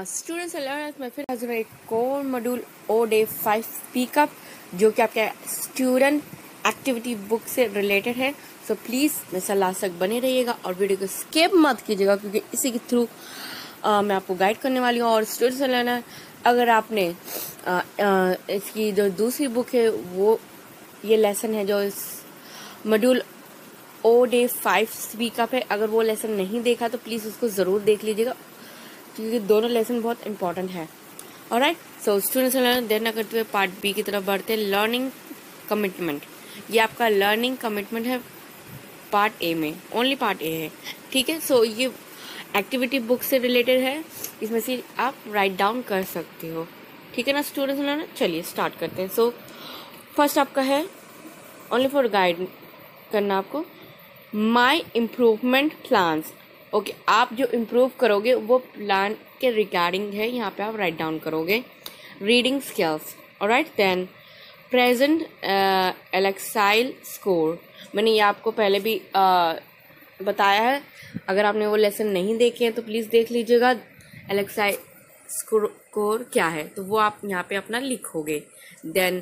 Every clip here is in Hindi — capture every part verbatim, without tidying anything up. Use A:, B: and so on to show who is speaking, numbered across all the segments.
A: स्टूडेंट्स अलर्ट मैं फिर हाजिर हूँ एक और module O day five speak up जो कि आपके स्टूडेंट एक्टिविटी बुक से रिलेटेड है। सो प्लीज़ मेरे साथ लास्ट तक बने रहिएगा और वीडियो को स्किप मत कीजिएगा क्योंकि इसी के थ्रू मैं आपको गाइड करने वाली हूँ। और स्टूडेंट्स अलर्ट अगर आपने आ, आ, इसकी जो दूसरी बुक है वो ये लेसन है जो इस module O day five speak up है, अगर वो लेसन नहीं देखा तो प्लीज़ उसको ज़रूर देख लीजिएगा क्योंकि दोनों लेसन बहुत इंपॉर्टेंट है। ऑलराइट, सो स्टूडेंट्स देर न करते हुए पार्ट बी की तरफ बढ़ते हैं। लर्निंग कमिटमेंट, ये आपका लर्निंग कमिटमेंट है पार्ट ए में, ओनली पार्ट ए है। ठीक है, सो so, ये एक्टिविटी बुक से रिलेटेड है, इसमें से आप राइट डाउन कर सकते हो। ठीक है ना स्टूडेंट्स, चलिए स्टार्ट करते हैं। सो फर्स्ट आपका है ओनली फॉर गाइड करना आपको माई इम्प्रूवमेंट प्लान्स। ओके, आप जो इम्प्रूव करोगे वो प्लान के रिगार्डिंग है, यहाँ पे आप राइट डाउन करोगे। Reading skills, alright, then present Lexile score, मैंने ये आपको पहले भी uh, बताया है, अगर आपने वो लेसन नहीं देखे हैं तो प्लीज़ देख लीजिएगा। एलेक्साइल स्कोर क्या है तो वो आप यहाँ पे अपना लिखोगे। Then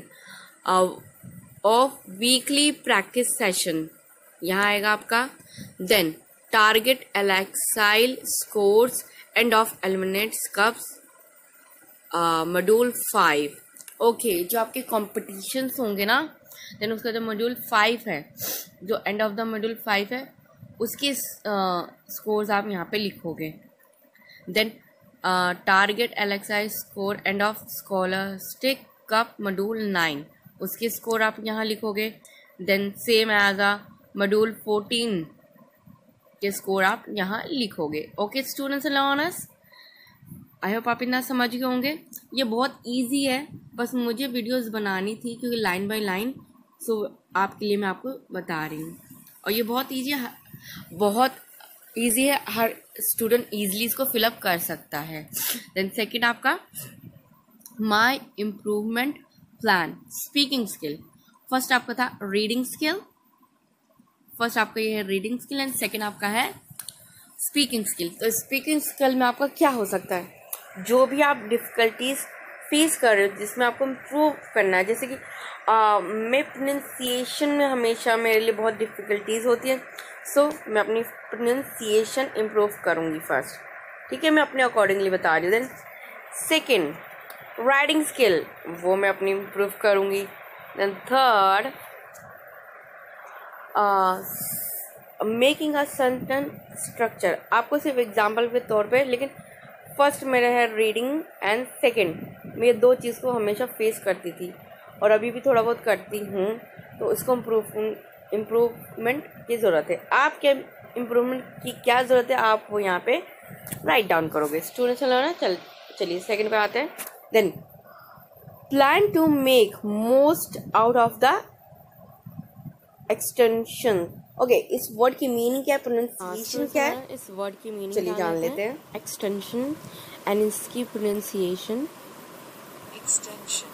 A: of weekly practice session यहाँ आएगा आपका। Then target Lexile scores end of eliminates cups module five. Okay, जो आपके कॉम्पिटिशन्स होंगे ना, देन उसका जो मॉड्यूल फाइव है, जो end of the module five है, उसके स्कोर्स uh, आप यहाँ पे लिखोगे। Then target Lexile score end of Scholastic cup module nine, उसके स्कोर आप यहाँ लिखोगे। Then same as a module fourteen के स्कोर आप यहाँ लिखोगे। Okay students learners, I hope आप इतना समझ गए होंगे। ये बहुत इजी है, बस मुझे वीडियोस बनानी थी क्योंकि लाइन बाय लाइन, सो आपके लिए मैं आपको बता रही हूँ। और ये बहुत इजी है, बहुत इजी है, हर स्टूडेंट इजीली इसको फिलअप कर सकता है। देन सेकंड आपका my improvement plan speaking skill. First आपका था रीडिंग स्किल, फर्स्ट आपका ये है रीडिंग स्किल एंड सेकंड आपका है स्पीकिंग स्किल। तो स्पीकिंग स्किल में आपका क्या हो सकता है, जो भी आप डिफ़िकल्टीज फेस कर रहे हो जिसमें आपको इम्प्रूव करना है, जैसे कि आ, मैं प्रोनाउंसिएशन में हमेशा मेरे लिए बहुत डिफ़िकल्टीज होती है, सो so, मैं अपनी प्रोनाउंसिएशन इम्प्रूव करूँगी फर्स्ट। ठीक है, मैं अपने अकॉर्डिंगली बता रही हूँ। देन सेकेंड राइटिंग स्किल, वो मैं अपनी इम्प्रूव करूँगी। Then third making a sentence structure, आपको सिर्फ एग्जाम्पल के तौर पे, लेकिन फर्स्ट मेरा है रीडिंग एंड सेकंड, मैं ये दो चीज़ को हमेशा फेस करती थी और अभी भी थोड़ा बहुत करती हूँ, तो उसको इम्प्रूव इम्प्रूवमेंट की ज़रूरत है। आपके इम्प्रूवमेंट की क्या ज़रूरत है, आप वो यहाँ पे राइट डाउन करोगे। स्टूडेंट्स ना चल चलिए सेकंड पे आते हैं। Then plan to make most out of the extension. Okay, इस वर्ड की मीनिंग क्या है, प्रोनाउंसिएशन क्या है, इस वर्ड की मीनिंग चलिए जान लेते हैं। एक्सटेंशन एंड इसकी pronunciation
B: extension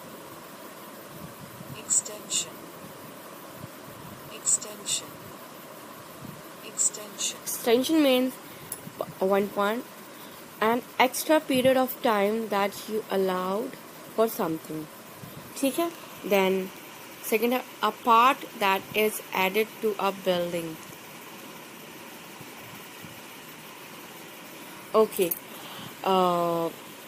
B: extension extension extension
A: extension means one point an extra period of time that you allowed for something। ठीक है, then second है a part that is added to a building। okay uh,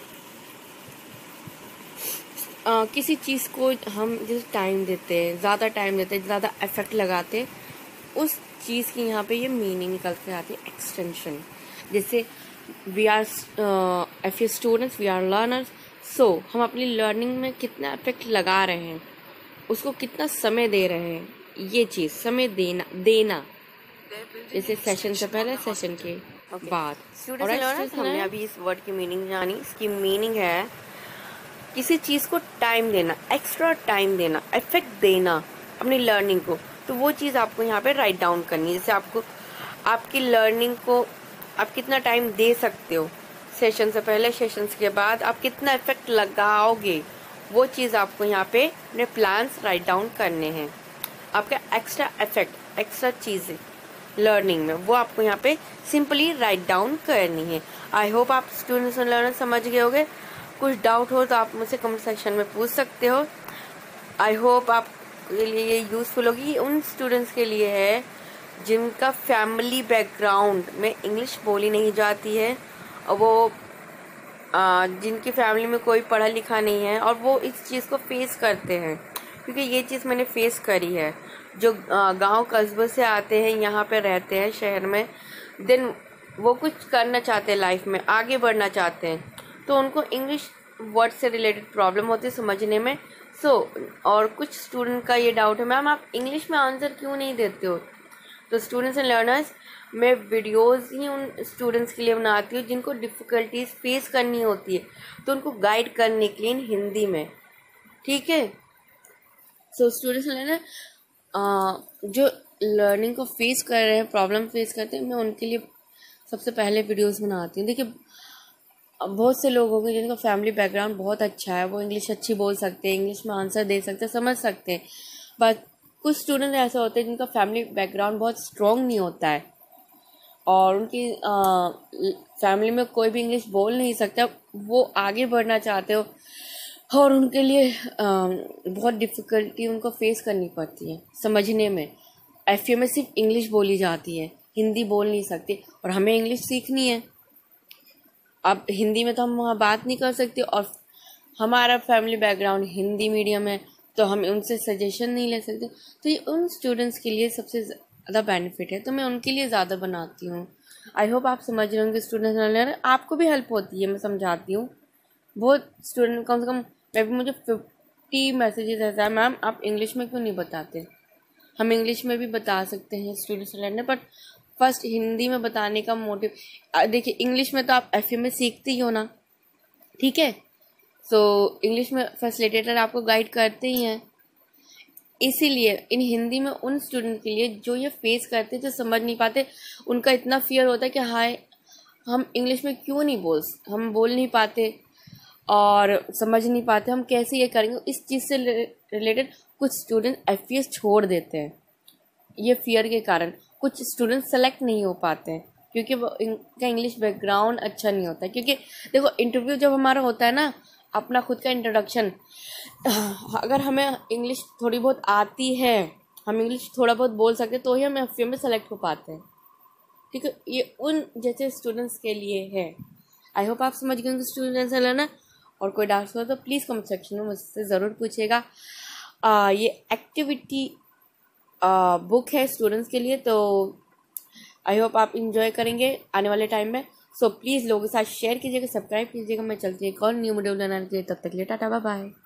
A: uh, किसी चीज़ को हम जैसे टाइम देते हैं, ज़्यादा टाइम देते हैं, ज़्यादा इफेक्ट लगाते हैं, उस चीज़ की यहाँ पे ये मीनिंग निकल के आती है एक्सटेंशन। जैसे we are F U students, we are learners, so हम अपनी लर्निंग में कितना इफेक्ट लगा रहे हैं, उसको कितना समय दे रहे हैं, ये चीज़ समय देना देना जैसे सेशन से पहले, सेशन के okay. बाद। स्टूडेंट्स हमने अभी इस वर्ड की मीनिंग जानी, इसकी मीनिंग है किसी चीज़ को टाइम देना, एक्स्ट्रा टाइम देना, इफेक्ट देना अपनी लर्निंग को, तो वो चीज़ आपको यहाँ पे राइट डाउन करनी है। जैसे आपको आपकी लर्निंग को आप कितना टाइम दे सकते हो, सेशन से पहले, सेशन के बाद आप कितना इफेक्ट लगाओगे, वो चीज़ आपको यहाँ पे अपने प्लान्स राइट डाउन करने हैं। आपका एक्स्ट्रा इफेक्ट, एक्स्ट्रा चीज़ें लर्निंग में, वो आपको यहाँ पे सिंपली राइट डाउन करनी है। आई होप आप स्टूडेंट्स एंड लर्नर समझ गए होंगे। कुछ डाउट हो तो आप मुझसे कमेंट सेक्शन में पूछ सकते हो। आई होप आपके लिए ये यूज़फुल होगी। उन स्टूडेंट्स के लिए है जिनका फैमिली बैकग्राउंड में इंग्लिश बोली नहीं जाती है, और वो आ, जिनकी फैमिली में कोई पढ़ा लिखा नहीं है और वो इस चीज़ को फेस करते हैं, क्योंकि ये चीज़ मैंने फेस करी है। जो गांव कस्बे से आते हैं, यहाँ पे रहते हैं शहर में, देन वो कुछ करना चाहते हैं लाइफ में, आगे बढ़ना चाहते हैं, तो उनको इंग्लिश वर्ड से रिलेटेड प्रॉब्लम होती है समझने में। सो so, और कुछ स्टूडेंट का ये डाउट है, मैम आप इंग्लिश में आंसर क्यों नहीं देते हो? तो स्टूडेंट्स एंड लर्नर्स, मैं वीडियोस ही उन स्टूडेंट्स के लिए बनाती हूँ जिनको डिफ़िकल्टीज फेस करनी होती है, तो उनको गाइड करने के लिए हिंदी में, ठीक है। सो स्टूडेंट्स एंड लर्नर जो लर्निंग को फेस कर रहे हैं, प्रॉब्लम फेस करते हैं, मैं उनके लिए सबसे पहले वीडियोस बनाती हूँ। देखिए, बहुत से लोग होंगे जिनका फैमिली बैकग्राउंड बहुत अच्छा है, वो इंग्लिश अच्छी बोल सकते हैं, इंग्लिश में आंसर दे सकते हैं, समझ सकते हैं, बट कुछ स्टूडेंट ऐसे होते हैं जिनका फैमिली बैकग्राउंड बहुत स्ट्रॉन्ग नहीं होता है और उनकी फैमिली में कोई भी इंग्लिश बोल नहीं सकता, वो आगे बढ़ना चाहते हो और उनके लिए आ, बहुत डिफ़िकल्टी उनको फेस करनी पड़ती है समझने में। एफ में सिर्फ इंग्लिश बोली जाती है, हिंदी बोल नहीं सकते, और हमें इंग्लिश सीखनी है। अब हिंदी में तो हम वहाँ बात नहीं कर सकते, और हमारा फैमिली बैकग्राउंड हिंदी मीडियम है, तो हम उनसे सजेशन नहीं ले सकते। तो ये उन स्टूडेंट्स के लिए सबसे ज़्यादा बेनिफिट है, तो मैं उनके लिए ज़्यादा बनाती हूँ। आई होप आप समझ रहे होंगे स्टूडेंट्स लर्नर, आपको भी हेल्प होती है, मैं समझाती हूँ। बहुत स्टूडेंट, कम से कम मैं भी, मुझे फिफ्टी मैसेजेस ऐसा है, मैम आप इंग्लिश में क्यों नहीं बताते? हम इंग्लिश में भी बता सकते हैं students learner, but first Hindi में बताने का मोटिव, देखिए इंग्लिश में तो आप एफ में सीखते ही हो ना, ठीक है। सो इंग्लिश में फैसिलिटेटर आपको गाइड करते ही हैं, इसीलिए इन हिंदी में उन स्टूडेंट के लिए जो ये फेस करते, जो समझ नहीं पाते, उनका इतना फियर होता है कि हाय हम इंग्लिश में क्यों नहीं बोल, हम बोल नहीं पाते और समझ नहीं पाते, हम कैसे ये करेंगे। इस चीज़ से रिलेटेड कुछ स्टूडेंट एफ पी एस छोड़ देते हैं, ये फियर के कारण। कुछ स्टूडेंट सेलेक्ट नहीं हो पाते हैं क्योंकि वो इनका इंग्लिश बैकग्राउंड अच्छा नहीं होता है। क्योंकि देखो, इंटरव्यू जब हमारा होता है ना, अपना खुद का इंट्रोडक्शन, अगर हमें इंग्लिश थोड़ी बहुत आती है, हम इंग्लिश थोड़ा बहुत बोल सकते हैं, तो ही हम एफ में सेलेक्ट हो पाते हैं, ठीक है। ये उन जैसे स्टूडेंट्स के लिए है। आई होप आप समझ गए स्टूडेंट्स है ना। और कोई डाउट्स हो तो प्लीज़ कमेंट सेक्शन में मुझसे ज़रूर पूछिएगा। आ, ये एक्टिविटी बुक है स्टूडेंट्स के लिए, तो आई होप आप इंजॉय करेंगे आने वाले टाइम में। सो प्लीज़ लोगों के साथ शेयर कीजिएगा, सब्सक्राइब कीजिएगा। मैं चलती हूँ एक और न्यू वीडियो बनाने के लिए, तब तक के लिए टाटा बाय बाय।